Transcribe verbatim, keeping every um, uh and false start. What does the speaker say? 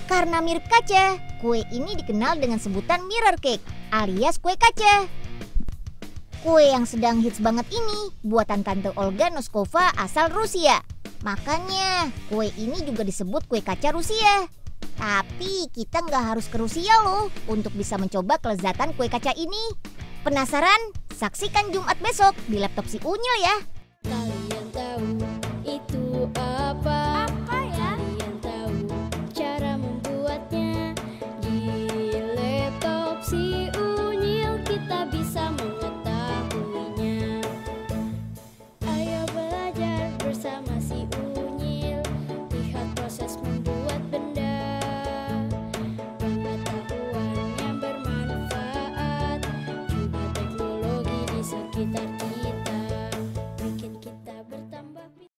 Karena mirip kaca, kue ini dikenal dengan sebutan mirror cake alias kue kaca. Kue yang sedang hits banget ini buatan Tante Olga Noskova asal Rusia. Makanya kue ini juga disebut kue kaca Rusia. Tapi kita nggak harus ke Rusia loh untuk bisa mencoba kelezatan kue kaca ini. Penasaran? Saksikan Jumat besok di laptop si Unyil ya. Kalian tahu itu apa? Apa ya? Kalian tahu cara membuatnya? Di laptop si Unyil kita bisa mengetahuinya. Ayo belajar bersama si Unyil, lihat proses membuat benda. Pengetahuan yang bermanfaat, juga teknologi di sekitar kita.